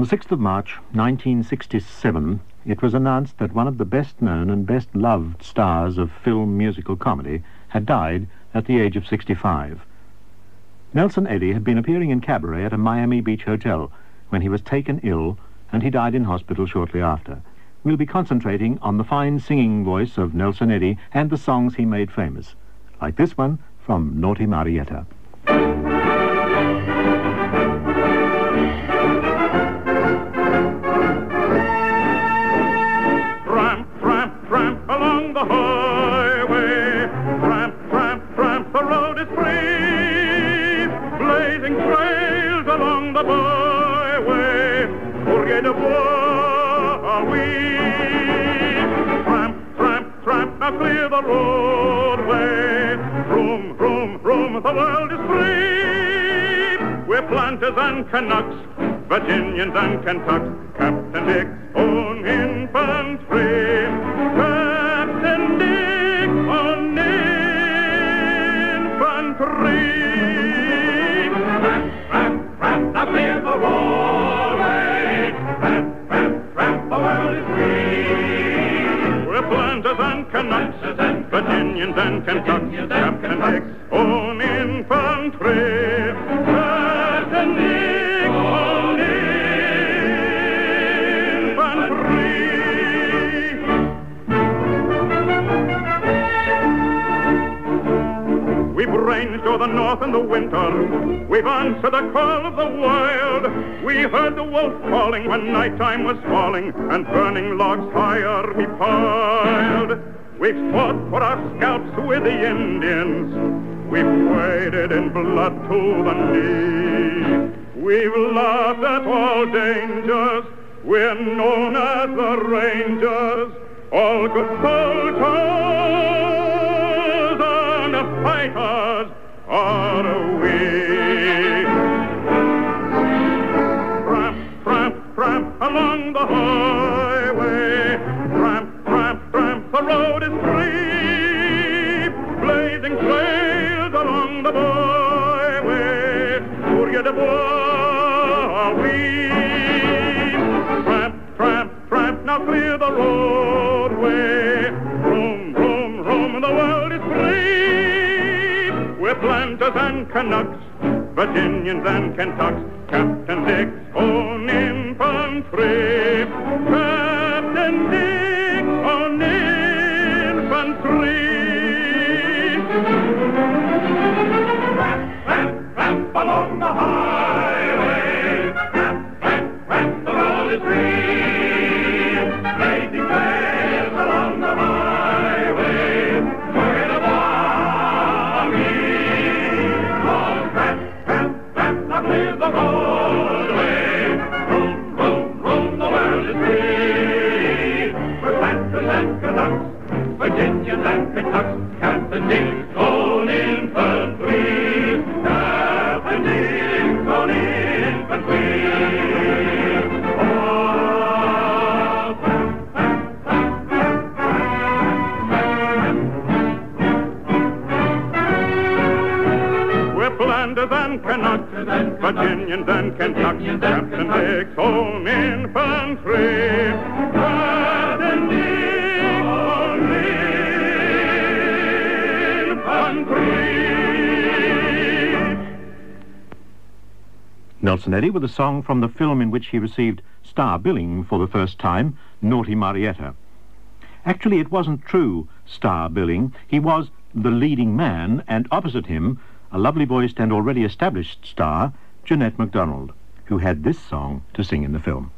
6th of March, 1967, it was announced that one of the best-known and best-loved stars of film musical comedy had died at the age of 65. Nelson Eddy had been appearing in cabaret at a Miami Beach hotel when he was taken ill, and he died in hospital shortly after. We'll be concentrating on the fine singing voice of Nelson Eddy and the songs he made famous, like this one from Naughty Marietta. Tramp, tramp, tramp along the highway. Tramp, tramp, tramp, the road is free. Blazing trails along the byway. Courrier de bois are we. Tramp, tramp, tramp, now clear the roadway. Room, room, room, the world is free. We're planters and Canucks, Virginians and Kentucks, Captain Dick's own infantry. Captain Dick's own infantry. Tramp, tramp, tramp, now clear the roadway. Tramp, tramp, tramp, the world is free. We're planters and Canucks, Virginians and Kentucks, Captain Dick's own infantry. Captain Dick's own infantry. We've ranged o'er the north in the winter. We've answered the call of the wild. We heard the wolf calling when nighttime was falling, and burning logs higher we piled. We've fought for our scalps with the Indians. We've waded in blood to the knee. We've laughed at all dangers. We're known as the Rangers. All good soldiers and fighters are we. Tramp, tramp, tramp along the highway. Tramp, tramp, tramp, the road is free. Blazing trails along the byway. Courrier de bois are we. Tramp, tramp, tramp, now clear the roadway. Room, room, room, the world is free. We're planters and Canucks, Virginians and Kentucks, Captain Dick's own infantry. Captain Dick's own infantry. Tramp, tramp, tramp along the highway. Tramp, tramp, tramp, the road is free. Blazing trails along the byway. Courrier de bois are we. Oh, tramp, tramp, tramp, now clear the roadway. Room, room, room, the world is free. We're planters and Canucks, Virginians and Kentucks, Captain Dick's own infantry. Captain Dick's own infantry. Oh, tramp, tramp, tramp, tramp, tramp. We're Flanders and Canucks, Virginians and Kentucks, Captain Dick's own infantry. Captain Dick's own infantry. Nelson Eddy with a song from the film in which he received star billing for the first time, Naughty Marietta. Actually, it wasn't true star billing. He was the leading man, and opposite him, a lovely-voiced and already established star, Jeanette MacDonald, who had this song to sing in the film.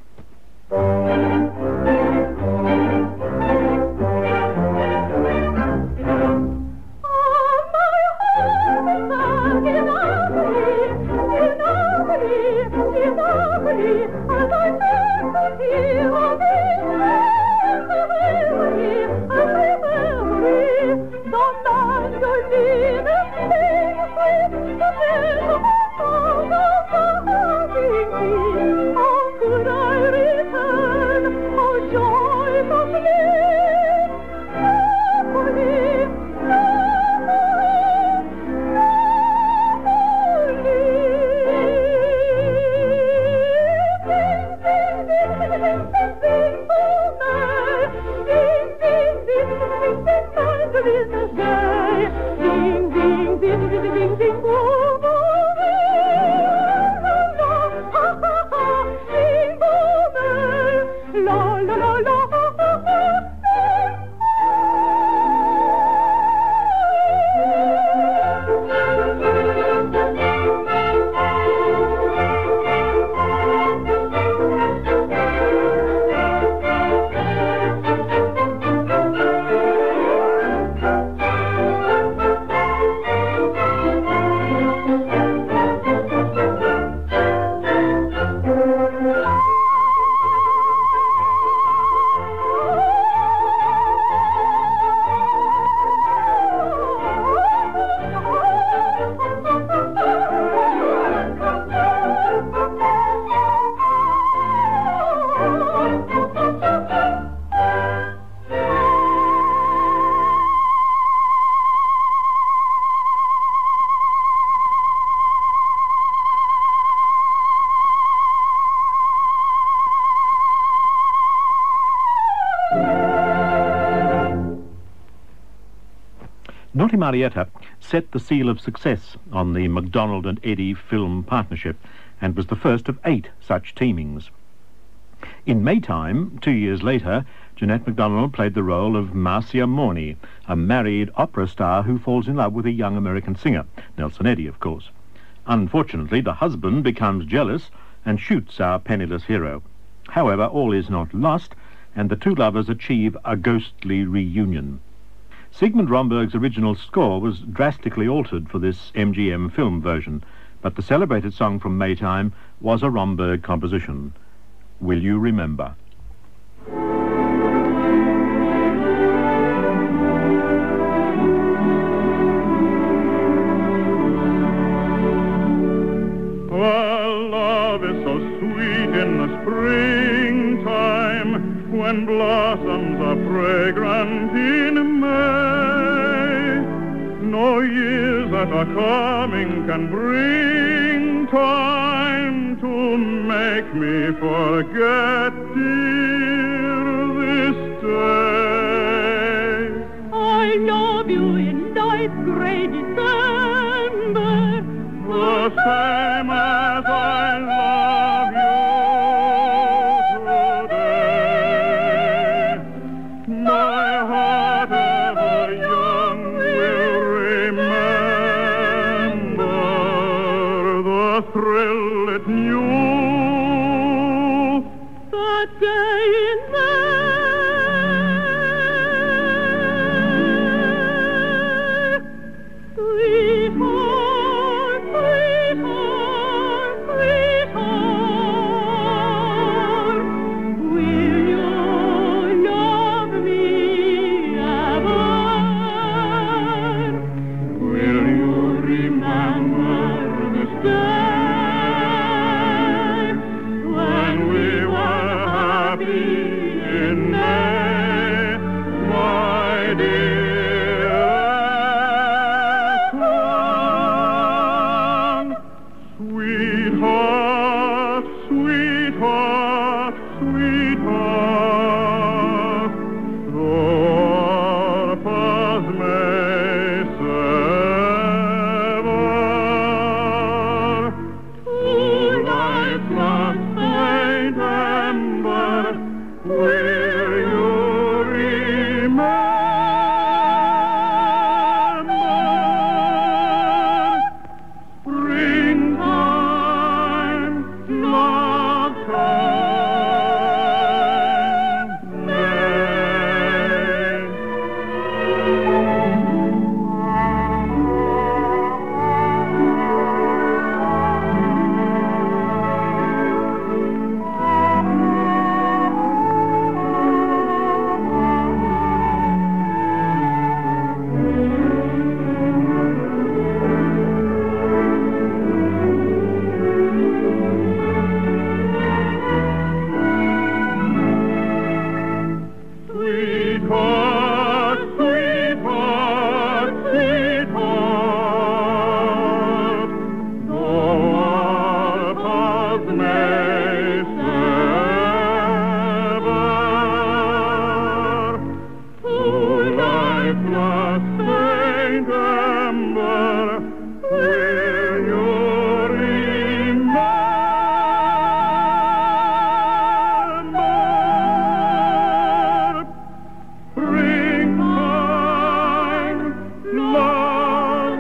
Marietta set the seal of success on the MacDonald and Eddy film partnership and was the first of 8 such teamings. In Maytime, 2 years later, Jeanette MacDonald played the role of Marcia Morney, a married opera star who falls in love with a young American singer, Nelson Eddy, of course. Unfortunately, the husband becomes jealous and shoots our penniless hero. However, all is not lost, and the two lovers achieve a ghostly reunion. Sigmund Romberg's original score was drastically altered for this MGM film version, but the celebrated song from Maytime was a Romberg composition. Will You Remember? Well, love is so sweet in the springtime, when blossoms are fragrant in May. No years that are coming can bring time to make me forget, dear, this day. I love you in 9th grade December, the same as I love you today. My heart ever young will remember the thrill it knew that day in May. Sweetheart, sweetheart, sweetheart, will you love me ever? Will you remember this day when we were happy in May, my dearest one? Sweetheart, sweetheart, sweetheart, though paths may sever, through life's last faint ember, will you remember? Springtime, love time, May. Sweetheart, sweetheart, sweetheart, though our paths may sever, through life's last faint ember, will you remember? Springtime, love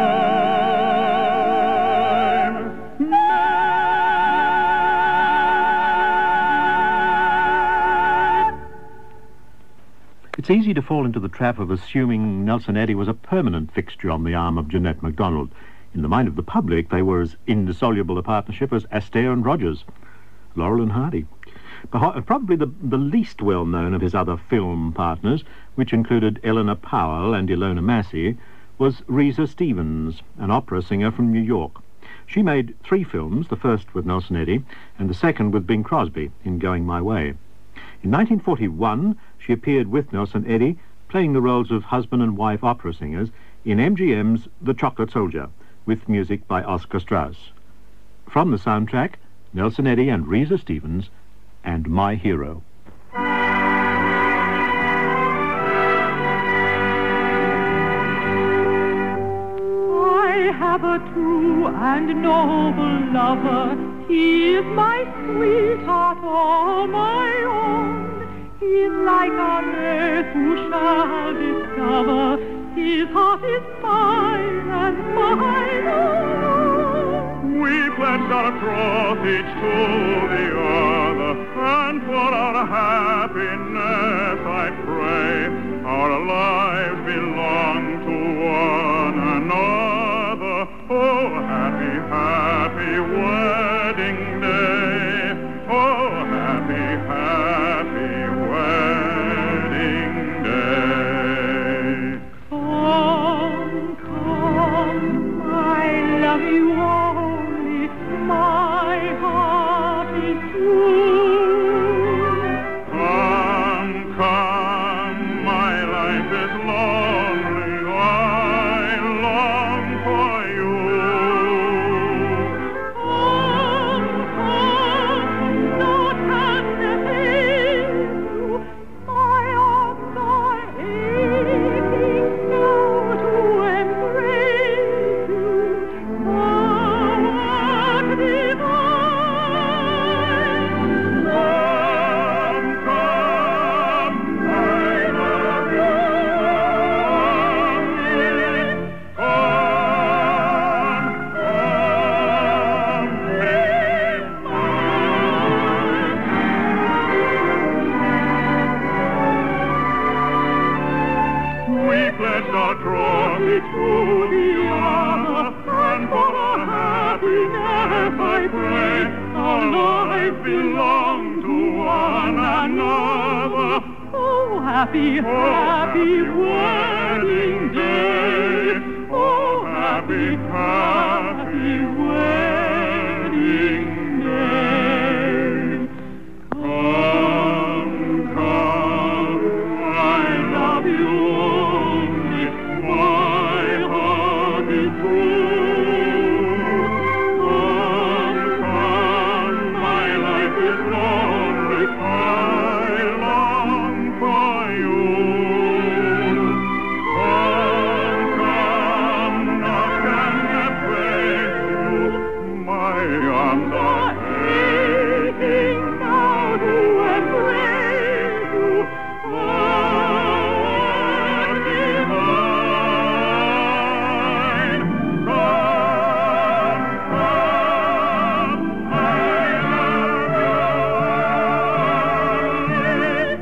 time, May. It's easy to fall into the trap of assuming Nelson Eddy was a permanent fixture on the arm of Jeanette MacDonald. In the mind of the public, they were as indissoluble a partnership as Astaire and Rogers, Laurel and Hardy. Probably the least well-known of his other film partners, which included Eleanor Powell and Ilona Massey, was Reza Stevens, an opera singer from New York. She made 3 films, the first with Nelson Eddy, and the second with Bing Crosby, in Going My Way. In 1941, she appeared with Nelson Eddy, playing the roles of husband and wife opera singers in MGM's The Chocolate Soldier, with music by Oscar Strauss. From the soundtrack, Nelson Eddy and Reza Stevens, and My Hero. have a true and noble lover. He is my sweetheart, all my own. He is like on earth who shall discover. His heart is mine and mine alone. We pledged our troth each to the other, and for our happiness I pray our lives belong to one another. Oh, happy, happy wedding day. Oh, happy, happy wedding day. Come, come, I love you only, my heart is true. Come, come, my life is lonely, I long for you. Come, come, no time to haste you, my arms are aching now to embrace you. Thou art divine. Come, come, I love you only. We pledged our troth each to the other, and for our happiness I pray our lives belong to one another. Oh, happy, happy wedding day. Oh, happy, happy wedding day. Come, come, I love you only, my heart is true. Come, come, my life is lonely, I long for you. Come, come, knock and I pray you, my arms are aching now to embrace you. Heart divine. Come, come, I love you.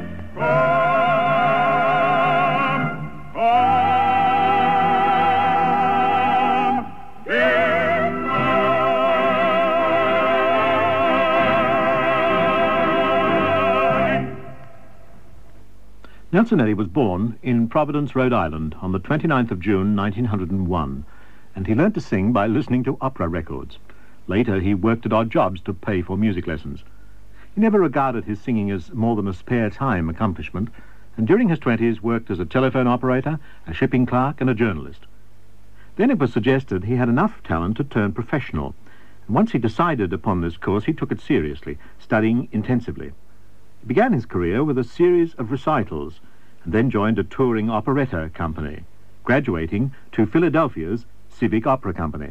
Nelson Eddy was born in Providence, Rhode Island on the 29th of June, 1901, and he learnt to sing by listening to opera records. Later, he worked at odd jobs to pay for music lessons. He never regarded his singing as more than a spare time accomplishment, and during his 20s worked as a telephone operator, a shipping clerk, and a journalist. Then it was suggested he had enough talent to turn professional, and once he decided upon this course, he took it seriously, studying intensively. He began his career with a series of recitals, and then joined a touring operetta company, graduating to Philadelphia's Civic Opera Company.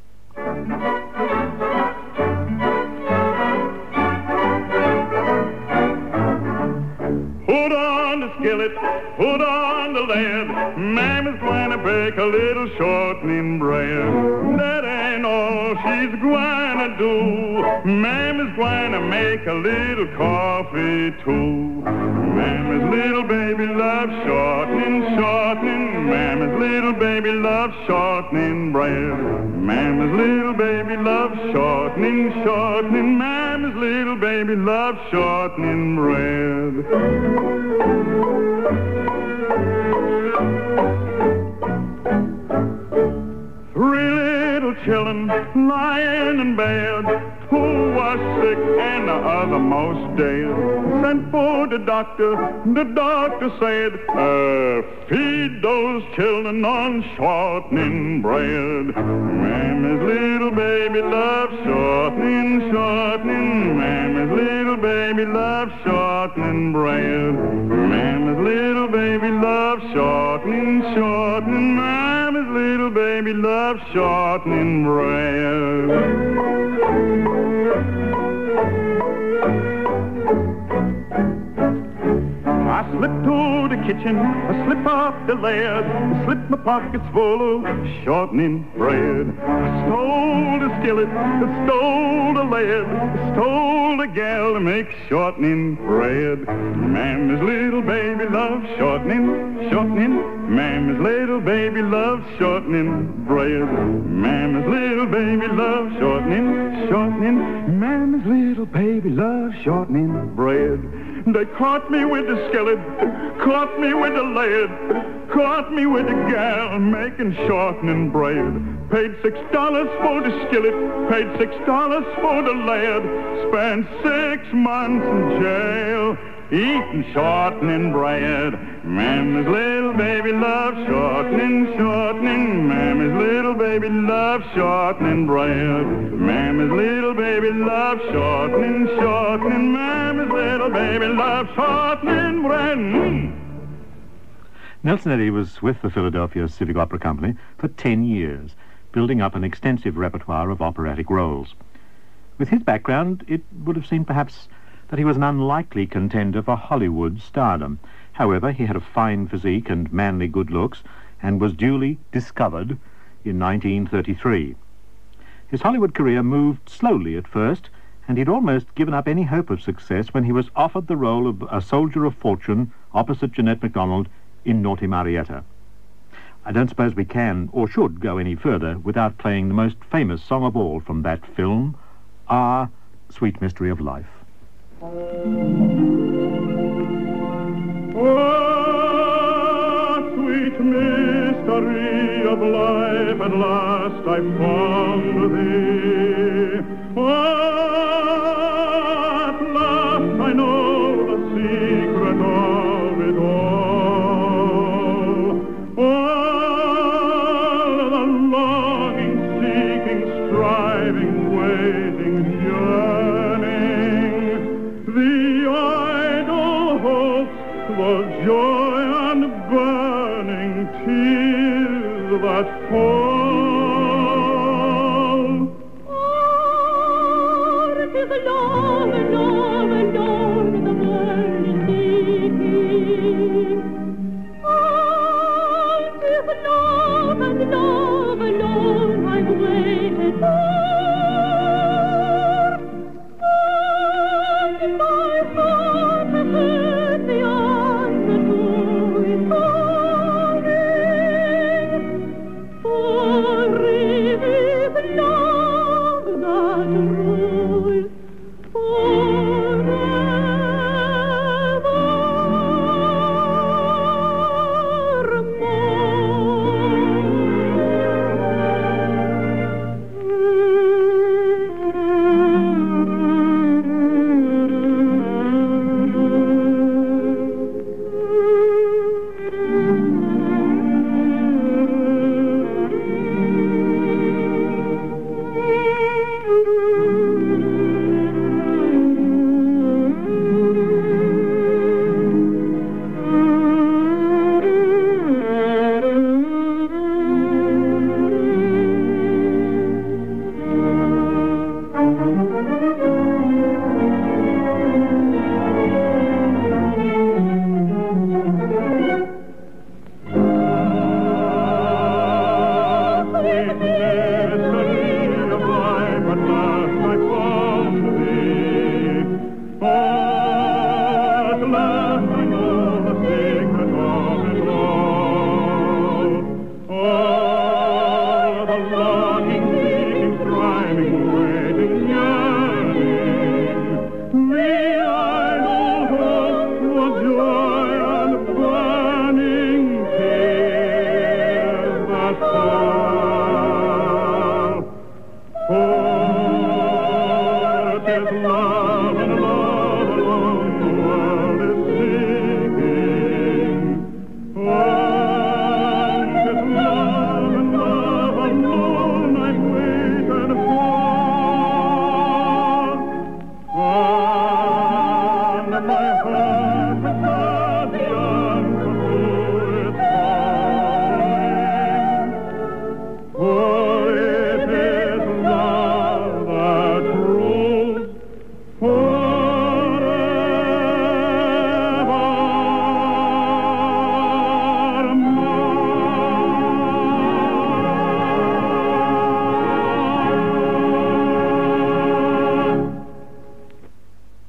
Put on the skillet, put on the lead. Mammy's going to bake a little shortening bread. That ain't all she's going to do. Mammy's going to make a little coffee too. Mammy's little baby loves shortening, shortening. Mammy's little baby loves shortening bread. Mammy's little baby loves shortening, shortening. Mammy's little baby loves shortening bread. Three little children lying in bed, who was sick and the other most dead. Sent for the doctor said, feed those children on shortening bread. Mammy's little baby loves shortening, shortening. Mammy's little baby loves shortening bread. Mammy's little baby loves shortening, shortening. Mammy's little baby loves shortening bread. I slip to the kitchen, I slip off the lid, I slip my pockets full of shortening bread. I stole the skillet, I stole the lid, I stole the gal to make shortening bread. Mamma's little baby loves shortening, shortening. Mamma's little baby loves shortening bread. Mamma's little baby loves shortening, shortening. Mamma's little baby loves shortening bread. They caught me with the skillet, caught me with the lid, caught me with the gal making shortening bread. Paid $6 for the skillet, paid $6 for the lid, spent 6 months in jail eating shortening bread. Mamma's little baby loves shortening, shortening. Mamma's little baby loves shortening bread. Mamma's little baby loves shortening, shortening. Mamma's little baby loves shortening bread. Nelson Eddy was with the Philadelphia Civic Opera Company for 10 years, building up an extensive repertoire of operatic roles. With his background, it would have seemed perhaps that he was an unlikely contender for Hollywood stardom. However, he had a fine physique and manly good looks, and was duly discovered in 1933. His Hollywood career moved slowly at first, and he'd almost given up any hope of success when he was offered the role of a soldier of fortune opposite Jeanette MacDonald in Naughty Marietta. I don't suppose we can or should go any further without playing the most famous song of all from that film, Ah, Sweet Mystery of Life. Oh, sweet mystery of life, at last I found thee. Oh, at last I know the secret of it all. All the longing, seeking, striving, waiting, yearning, the idle hopes, the joy and burning tears that fall. Oh, it is alone, alone, alone, the world is seeking. Oh, it is love and love alone I've waited for. And my heart has heard the answer to its longing. For it is love that rules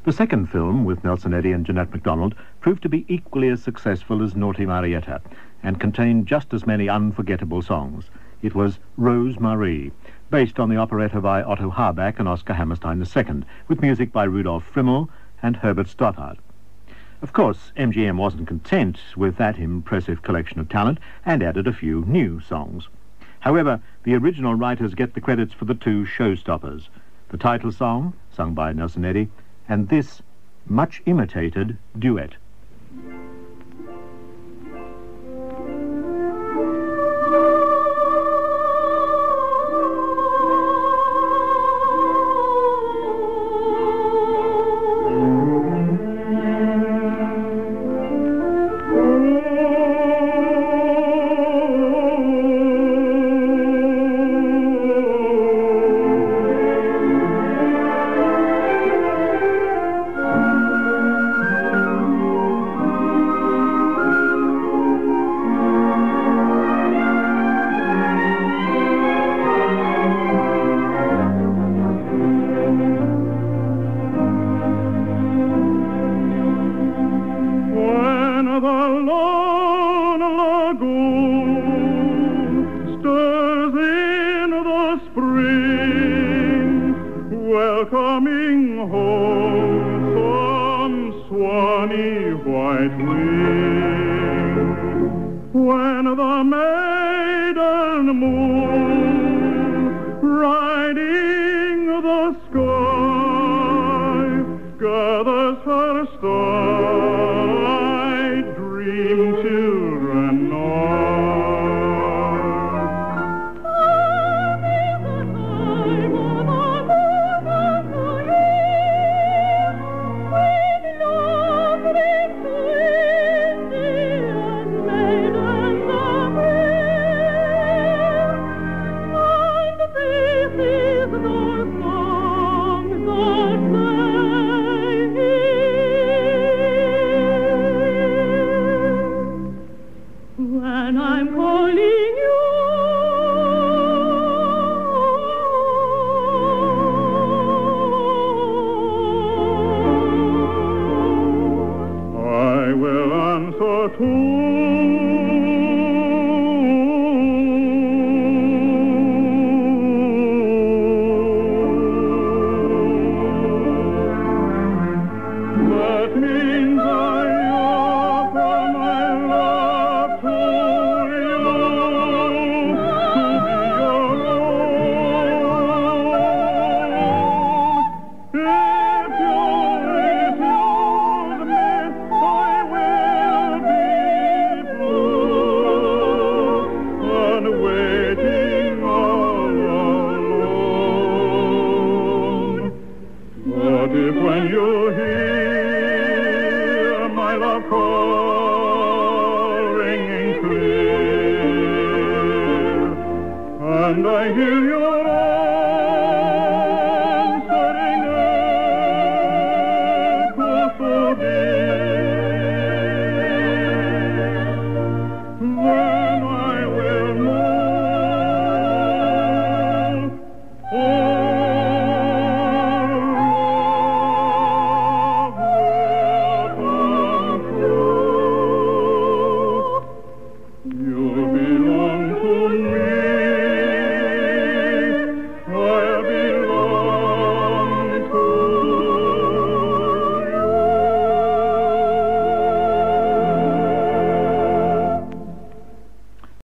The second film, with Nelson Eddy and Jeanette MacDonald, proved to be equally as successful as Naughty Marietta, and contained just as many unforgettable songs. It was Rose Marie, based on the operetta by Otto Harbach and Oscar Hammerstein II, with music by Rudolf Frimmel and Herbert Stothard. Of course, MGM wasn't content with that impressive collection of talent and added a few new songs. However, the original writers get the credits for the two showstoppers, the title song, sung by Nelson Eddy, and this much imitated duet. Welcoming home some swanny white wing, when the maiden moon riding the sky gathers her starlight dream children on. When I'm calling you, I will answer too. That means I offer my love to you, to be your own. If you refuse me, I will be blue and waiting all alone. But if when you hear